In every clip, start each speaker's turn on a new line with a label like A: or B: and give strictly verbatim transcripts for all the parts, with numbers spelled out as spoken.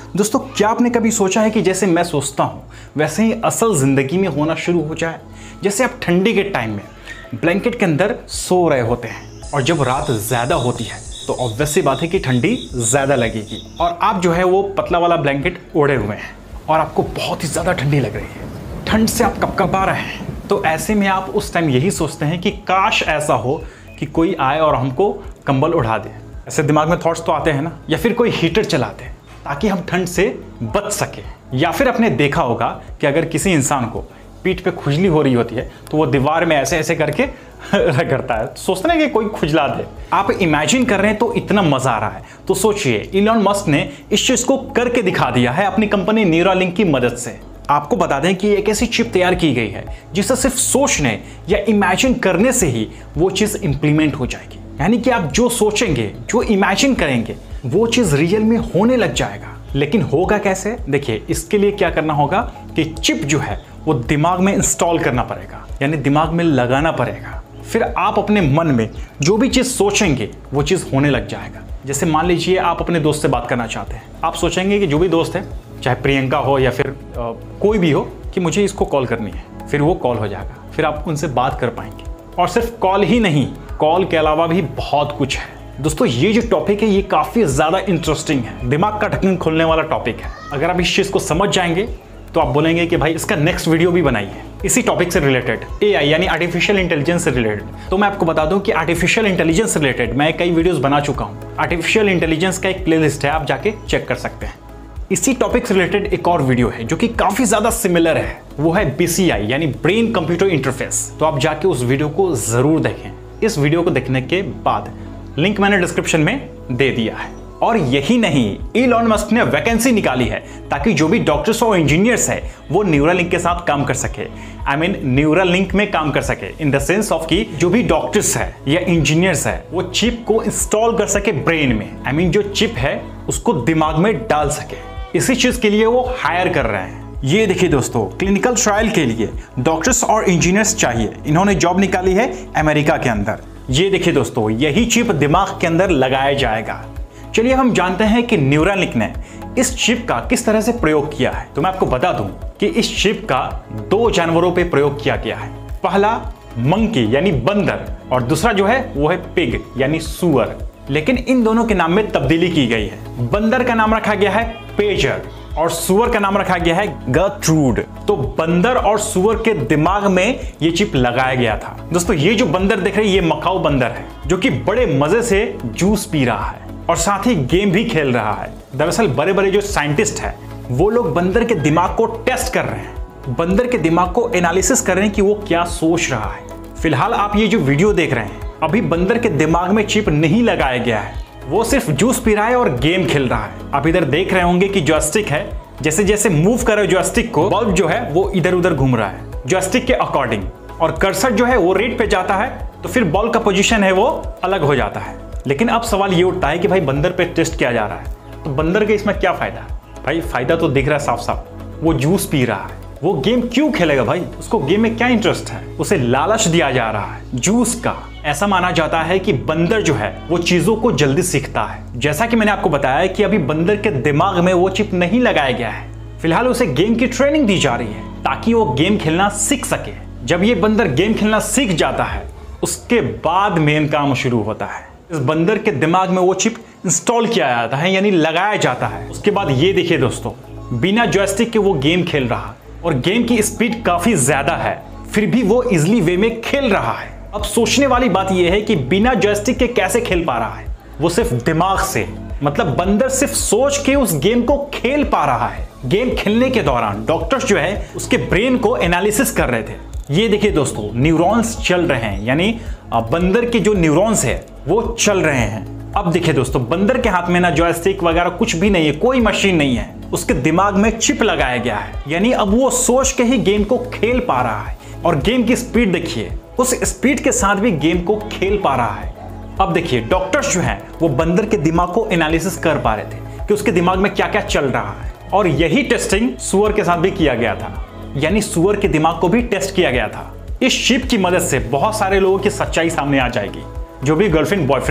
A: दोस्तों, क्या आपने कभी सोचा है कि जैसे मैं सोचता हूँ वैसे ही असल ज़िंदगी में होना शुरू हो जाए? जैसे आप ठंडी के टाइम में ब्लैंकेट के अंदर सो रहे होते हैं और जब रात ज़्यादा होती है तो ऑब्वियस सी बात है कि ठंडी ज़्यादा लगेगी और आप जो है वो पतला वाला ब्लैंकेट ओढ़े हुए हैं और आपको बहुत ही ज़्यादा ठंडी लग रही है। ठंड से आप कपकपा रहे हैं। तो ऐसे में आप उस टाइम यही सोचते हैं कि काश ऐसा हो कि कोई आए और हमको कंबल उड़ा दे। ऐसे दिमाग में थॉट्स तो आते हैं ना, या फिर कोई हीटर चला दे ताकि हम ठंड से बच सके। या फिर आपने देखा होगा कि अगर किसी इंसान को पीठ पे खुजली हो रही होती है तो वो दीवार में ऐसे ऐसे करके रगड़ता है, सोचते हैं कि कोई खुजला दे। आप इमेजिन कर रहे हैं तो इतना मजा आ रहा है। तो सोचिए, इलॉन मस्क ने इस चीज को करके दिखा दिया है अपनी कंपनी न्यूरालिंक की मदद से। आपको बता दें कि एक ऐसी चिप तैयार की गई है जिसे सिर्फ सोचने या इमेजिन करने से ही वो चीज इंप्लीमेंट हो जाएगी। यानी कि आप जो सोचेंगे, जो इमेजिन करेंगे, वो चीज रियल में होने लग जाएगा। लेकिन होगा कैसे? देखिए, इसके लिए क्या करना होगा कि चिप जो है वो दिमाग में इंस्टॉल करना पड़ेगा, यानी दिमाग में लगाना पड़ेगा। फिर आप अपने मन में जो भी चीज सोचेंगे वो चीज होने लग जाएगा। जैसे मान लीजिए आप अपने दोस्त से बात करना चाहते हैं, आप सोचेंगे कि जो भी दोस्त है, चाहे प्रियंका हो या फिर आ, कोई भी हो, कि मुझे इसको कॉल करनी है। फिर वो कॉल हो जाएगा, फिर आप उनसे बात कर पाएंगे। और सिर्फ कॉल ही नहीं, कॉल के अलावा भी बहुत कुछ है। दोस्तों, ये जो टॉपिक है ये काफी ज्यादा इंटरेस्टिंग है, दिमाग का ढक्कन खोलने वाला टॉपिक है। अगर आप इस चीज को समझ जाएंगे तो आप बोलेंगे कि भाई इसका नेक्स्ट वीडियो भी बनाइए इसी टॉपिक से रिलेटेड, एआई यानी आर्टिफिशियल इंटेलिजेंस से रिलेटेड। तो मैं आपको बता दूं कि आर्टिफिशियल इंटेलिजेंस से रिलेटेड मैं कई वीडियोस बना चुका हूं। आर्टिफिशियल इंटेलिजेंस का एक प्लेलिस्ट है, आप जाके चेक कर सकते हैं। इसी टॉपिक से रिलेटेड एक और वीडियो है जो कि काफी ज्यादा सिमिलर है, वो है बीसीआई यानी ब्रेन कंप्यूटर इंटरफेस। तो आप जाके उस वीडियो को जरूर देखें। इस वीडियो को देखने के बाद लिंक मैंने डिस्क्रिप्शन में दे दिया है। और यही नहीं, इलॉन मस्क ने वैकेंसी निकाली है ताकि जो भी डॉक्टर्स और इंजीनियर्स है वो न्यूरालिंक के साथ काम कर सके। आई मीन न्यूरालिंक में काम कर सके इन द सेंस ऑफ कि जो भी डॉक्टर्स है या इंजीनियर्स है वो चिप को इंस्टॉल कर सके ब्रेन में। आई मीन जो चिप है उसको दिमाग में डाल सके। इसी चीज के लिए वो हायर कर रहे हैं। ये देखिए दोस्तों, क्लिनिकल ट्रायल के लिए डॉक्टर्स और इंजीनियर्स चाहिए। इन्होंने जॉब निकाली है अमेरिका के अंदर। ये देखिए दोस्तों, यही चिप दिमाग के अंदर लगाया जाएगा। चलिए हम जानते हैं कि न्यूरालिंक ने इस चिप का किस तरह से प्रयोग किया है। तो मैं आपको बता दूं कि इस चिप का दो जानवरों पे प्रयोग किया गया है। पहला मंकी यानी बंदर और दूसरा जो है वो है पिग यानी सुअर। लेकिन इन दोनों के नाम में तब्दीली की गई है। बंदर का नाम रखा गया है पेजर और सुअर का नाम रखा गया है गर्ट्रूड। तो बंदर और सुअर के दिमाग में ये चिप लगाया गया था। दोस्तों, ये जो बंदर देख रहे हैं ये मकाऊ बंदर है जो कि बड़े मजे से जूस पी रहा है और साथ ही गेम भी खेल रहा है। दरअसल बड़े बड़े जो साइंटिस्ट हैं वो लोग बंदर के दिमाग को टेस्ट कर रहे हैं, बंदर के दिमाग को एनालिसिस कर रहे हैं कि वो क्या सोच रहा है। फिलहाल आप ये जो वीडियो देख रहे हैं, अभी बंदर के दिमाग में चिप नहीं लगाया गया है, वो सिर्फ जूस पी रहा है और गेम खेल रहा है। आप इधर देख रहे होंगे कि जॉयस्टिक है, जैसे जैसे मूव कर रहे हो जॉयस्टिक को, बल्ब जो है वो इधर उधर घूम रहा है जॉयस्टिक के अकॉर्डिंग। और कर्सर जो है वो रेड पे जाता है तो फिर बॉल का पोजीशन है वो अलग हो जाता है। लेकिन अब सवाल ये उठता है कि भाई बंदर पे टेस्ट किया जा रहा है तो बंदर के इसमें क्या फायदा? भाई फायदा तो दिख रहा है साफ साफ, वो जूस पी रहा है। वो गेम क्यों खेलेगा भाई? उसको गेम में क्या इंटरेस्ट है? उसे लालच दिया जा रहा है जूस का। ऐसा माना जाता है कि बंदर जो है वो चीजों को जल्दी सीखता है। जैसा कि मैंने आपको बताया कि अभी बंदर के दिमाग में वो चिप नहीं लगाया गया है, फिलहाल उसे गेम की ट्रेनिंग दी जा रही है ताकि वो गेम खेलना सीख सके। जब ये बंदर गेम खेलना सीख जाता है उसके बाद मेन काम शुरू होता है। इस बंदर के दिमाग में वो चिप इंस्टॉल किया जाता है यानी लगाया जाता है। उसके बाद ये देखिए दोस्तों, बिना जॉयस्टिक के वो गेम खेल रहा और गेम की स्पीड काफी ज्यादा है, फिर भी वो इजिली वे में खेल रहा है। अब सोचने वाली बात यह है कि बिना जॉयस्टिक के कैसे खेल पा रहा है? वो सिर्फ दिमाग से, मतलब बंदर सिर्फ सोच के उस गेम को खेल पा रहा है। गेम खेलने के दौरान डॉक्टर्स जो है उसके ब्रेन को एनालिसिस कर रहे थे। ये देखिए दोस्तों, न्यूरॉन्स चल रहे हैं, यानी बंदर के जो न्यूरॉन्स है वो चल रहे हैं। अब देखिए दोस्तों, बंदर के हाथ में ना जॉयस्टिक वगैरह कुछ भी नहीं है, कोई मशीन नहीं है, उसके दिमाग में चिप लगाया गया है। यानी अब वो सोच के ही गेम को खेल पा रहा है। और गेम की स्पीड देखिए, उस स्पीड के साथ भी गेम को खेल पा रहा है। अब देखिए, डॉक्टर्स जो हैं वो बंदर के दिमाग को एनालिसिस कर पा रहे थे कि उसके दिमाग में क्या क्या चल रहा है। और यही टेस्टिंग सुअर के साथ भी किया गया था, यानी सुअर के दिमाग को भी टेस्ट किया गया था। इस चिप की मदद से बहुत सारे लोगों की सच्चाई सामने आ जाएगी, जो भी गर्लफ्रेंड बॉयफ्रेंड है।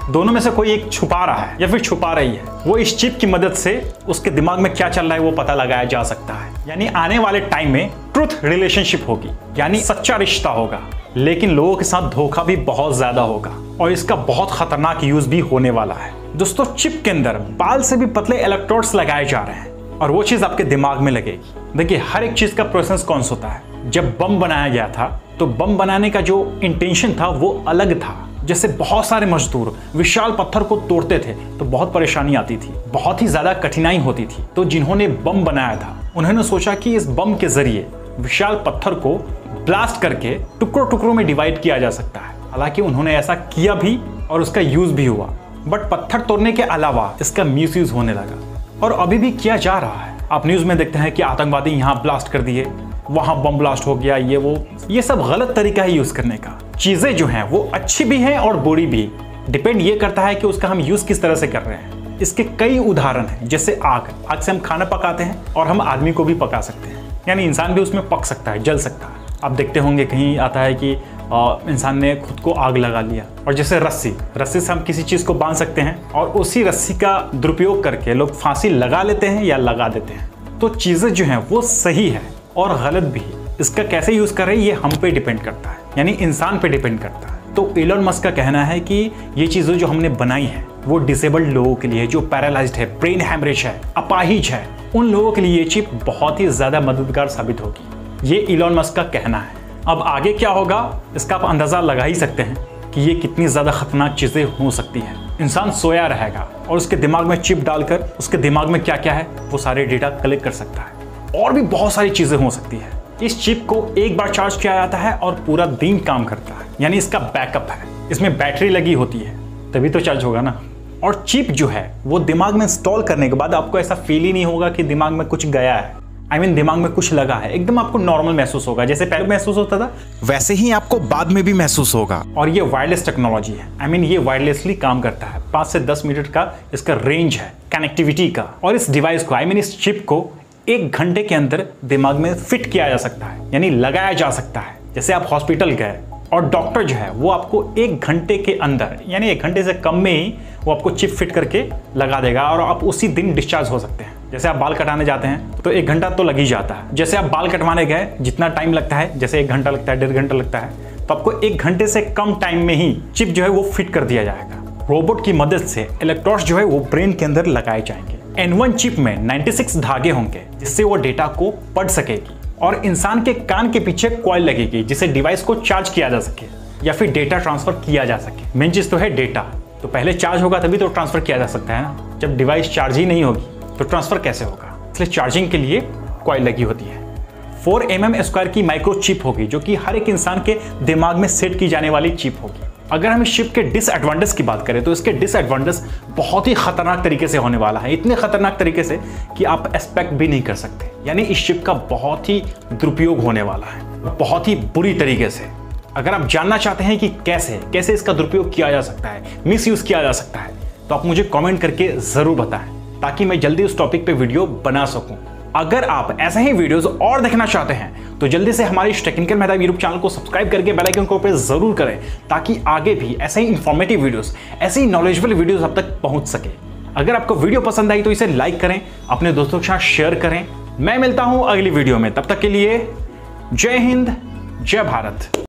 A: दोनों में से कोई एक छुपा रहा है या फिर छुपा रही है, वो इस चिप की मदद से उसके दिमाग में क्या चल रहा है वो पता लगाया जा सकता है। यानी आने वाले टाइम में ट्रुथ रिलेशनशिप होगी, यानी सच्चा रिश्ता होगा, लेकिन लोगों के साथ धोखा भी बहुत ज्यादा होगा और इसका बहुत खतरनाक यूज भी होने वाला है। दोस्तों, चिप के अंदर बाल से भी पतले इलेक्ट्रोड्स लगाए जा रहे हैं और वो चीज आपके दिमाग में लगेगी। देखिए, हर एक चीज का प्रोसेस कौन सा होता है। जब बम बनाया गया था तो बम बनाने का जो इंटेंशन था वो अलग था। जैसे बहुत सारे मजदूर विशाल पत्थर को तोड़ते थे तो बहुत परेशानी आती थी, बहुत ही ज्यादा कठिनाई होती थी। तो जिन्होंने बम बनाया था उन्होंने सोचा कि इस बम के जरिए विशाल पत्थर को ब्लास्ट करके टुकड़ों टुकड़ों में डिवाइड किया जा सकता है। हालांकि उन्होंने ऐसा किया भी और उसका यूज भी हुआ, बट पत्थर तोड़ने के अलावा इसका मिसयूज होने लगा और अभी भी किया जा रहा है। आप न्यूज में देखते हैं कि आतंकवादी यहाँ ब्लास्ट कर दिए, वहां बम ब्लास्ट हो गया, ये वो ये सब गलत तरीका है यूज करने का। चीजें जो हैं वो अच्छी भी हैं और बुरी भी, डिपेंड ये करता है कि उसका हम यूज किस तरह से कर रहे हैं। इसके कई उदाहरण हैं, जैसे आग आग से हम खाना पकाते हैं और हम आदमी को भी पका सकते हैं, यानी इंसान भी उसमें पक सकता है, जल सकता है। आप देखते होंगे कहीं आता है कि इंसान ने खुद को आग लगा लिया। और जैसे रस्सी रस्सी से हम किसी चीज को बांध सकते हैं और उसी रस्सी का दुरुपयोग करके लोग फांसी लगा लेते हैं या लगा देते हैं। तो चीजें जो हैं वो सही है और गलत भी। इसका कैसे यूज कर रहे हैं ये हम पे डिपेंड करता है, यानी इंसान पे डिपेंड करता है। तो एलन मस्क का कहना है कि ये चीजें जो हमने बनाई है वो डिसेबल्ड लोगों के लिए, जो पैरालाइज्ड है, ब्रेन हैमरेज है, अपाहिज है, उन लोगों के लिए ये चिप बहुत ही ज्यादा मददगार साबित होगी। ये एलन मस्क का कहना है। अब आगे क्या होगा इसका आप अंदाजा लगा ही सकते हैं कि ये कितनी ज्यादा खतरनाक चीजें हो सकती है। इंसान सोया रहेगा और उसके दिमाग में चिप डालकर उसके दिमाग में क्या क्या है वो सारे डेटा कलेक्ट कर सकता है। और भी बहुत सारी चीजें हो सकती है। इस चिप को एक बार चार्ज किया जाता है और पूरा दिन काम करता है, यानी इसका बैकअप है। इसमें बैटरी लगी होती है तभी तो चार्ज होगा ना। और चिप जो है वो दिमाग में इंस्टॉल करने के बाद आपको ऐसा फील ही नहीं होगा कि दिमाग में कुछ गया है, आई I मीन mean, दिमाग में कुछ लगा है। एकदम आपको नॉर्मल महसूस होगा, जैसे पहले महसूस होता था
B: वैसे ही आपको बाद में भी महसूस होगा।
A: और ये वायरलेस टेक्नोलॉजी है, आई I मीन mean, ये वायरलेसली काम करता है। पाँच से दस मीटर का इसका रेंज है कनेक्टिविटी का। और इस डिवाइस को आई I मीन mean, इस चिप को एक घंटे के अंदर दिमाग में फिट किया जा सकता है, यानी लगाया जा सकता है। जैसे आप हॉस्पिटल गए और डॉक्टर जो है वो आपको एक घंटे के अंदर, यानी एक घंटे से कम में ही वो आपको चिप फिट करके लगा देगा और आप उसी दिन डिस्चार्ज हो सकते हैं। जैसे आप बाल कटाने जाते हैं तो एक घंटा तो लग ही जाता है। जैसे आप बाल कटवाने गए जितना टाइम लगता है, जैसे एक घंटा लगता है, डेढ़ घंटा लगता है, तो आपको एक घंटे से कम टाइम में ही चिप जो है वो फिट कर दिया जाएगा। रोबोट की मदद से इलेक्ट्रोड्स जो है वो ब्रेन के अंदर लगाए जाएंगे। एन वन चिप में छियानवे धागे होंगे जिससे वो डेटा को पढ़ सकेगी और इंसान के कान के पीछे कॉइल लगेगी जिससे डिवाइस को चार्ज किया जा सके या फिर डेटा ट्रांसफर किया जा सके। मेन चीज तो है डेटा। तो पहले चार्ज होगा तभी तो ट्रांसफर किया जा सकता है ना। जब डिवाइस चार्ज ही नहीं होगी तो ट्रांसफर कैसे होगा? इसलिए चार्जिंग के लिए कॉइल लगी होती है। फोर एम एम स्क्वायर की माइक्रो चिप होगी जो कि हर एक इंसान के दिमाग में सेट की जाने वाली चिप होगी। अगर हम इस चिप के डिसएडवांटेज की बात करें तो इसके डिसएडवांटेज बहुत ही खतरनाक तरीके से होने वाला है, इतने खतरनाक तरीके से कि आप एक्सपेक्ट भी नहीं कर सकते। यानी इस चिप का बहुत ही दुरुपयोग होने वाला है, बहुत ही बुरी तरीके से। अगर आप जानना चाहते हैं कि कैसे कैसे इसका दुरुपयोग किया जा सकता है, मिस यूज किया जा सकता है, तो आप मुझे कमेंट करके जरूर बताएं ताकि मैं जल्दी उस टॉपिक पे वीडियो बना सकूं। अगर आप ऐसे ही वीडियोस और देखना चाहते हैं तो जल्दी से हमारे इस टेक्निकल मेहताब यूट्यूब चैनल को सब्सक्राइब करके बेल आइकन को प्रेस जरूर करें ताकि आगे भी ऐसे ही इंफॉर्मेटिव वीडियोस, ऐसे ही नॉलेजेबल वीडियोस आप तक पहुंच सके। अगर आपको वीडियो पसंद आई तो इसे लाइक करें, अपने दोस्तों के साथ शेयर करें। मैं मिलता हूं अगली वीडियो में, तब तक के लिए जय हिंद, जय भारत।